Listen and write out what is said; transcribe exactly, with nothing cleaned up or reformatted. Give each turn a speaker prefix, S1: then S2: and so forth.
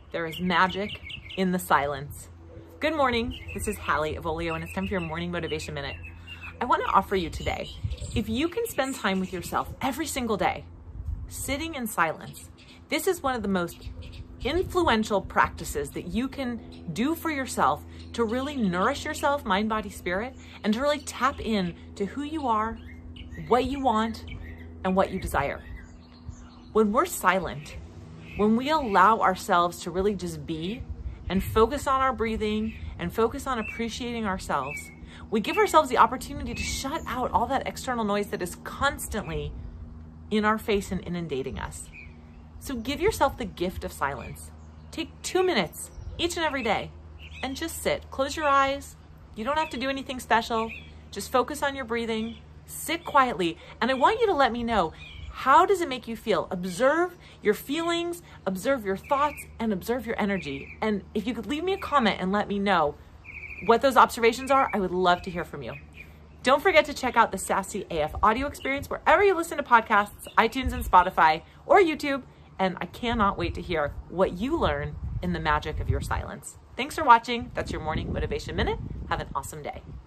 S1: There is magic in the silence. Good morning, this is Hallie of Olio, and it's time for your Morning Motivation Minute. I want to offer you today, if you can spend time with yourself every single day, sitting in silence, this is one of the most influential practices that you can do for yourself to really nourish yourself, mind, body, spirit, and to really tap in to who you are, what you want, and what you desire. When we're silent, when we allow ourselves to really just be and focus on our breathing and focus on appreciating ourselves, we give ourselves the opportunity to shut out all that external noise that is constantly in our face and inundating us. So give yourself the gift of silence. Take two minutes each and every day and just sit. Close your eyes. You don't have to do anything special. Just focus on your breathing. Sit quietly. And I want you to let me know, how does it make you feel? Observe your feelings, observe your thoughts, and observe your energy. And if you could leave me a comment and let me know what those observations are, I would love to hear from you. Don't forget to check out the Sassy A F audio experience wherever you listen to podcasts, iTunes and Spotify, or YouTube. And I cannot wait to hear what you learn in the magic of your silence. Thanks for watching. That's your Morning Motivation Minute. Have an awesome day.